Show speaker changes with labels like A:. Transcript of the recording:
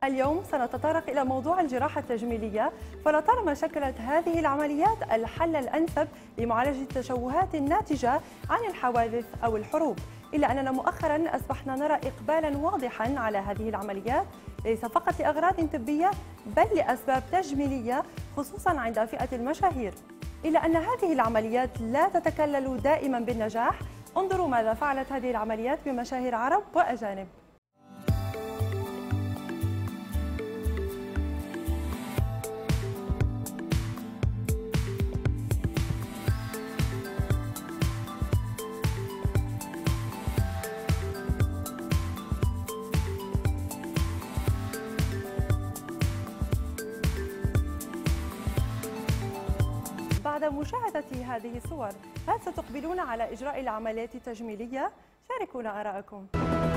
A: اليوم سنتطرق إلى موضوع الجراحة التجميلية، فلطالما شكلت هذه العمليات الحل الأنسب لمعالجة التشوهات الناتجة عن الحوادث أو الحروب، إلا أننا مؤخرا أصبحنا نرى إقبالا واضحا على هذه العمليات ليس فقط لأغراض طبية بل لأسباب تجميلية خصوصا عند فئة المشاهير، إلا أن هذه العمليات لا تتكلل دائما بالنجاح. انظروا ماذا فعلت هذه العمليات بمشاهير عرب وأجانب. بعد مشاهدة هذه الصور، هل ستقبلون على إجراء العمليات التجميلية؟ شاركونا آراءكم.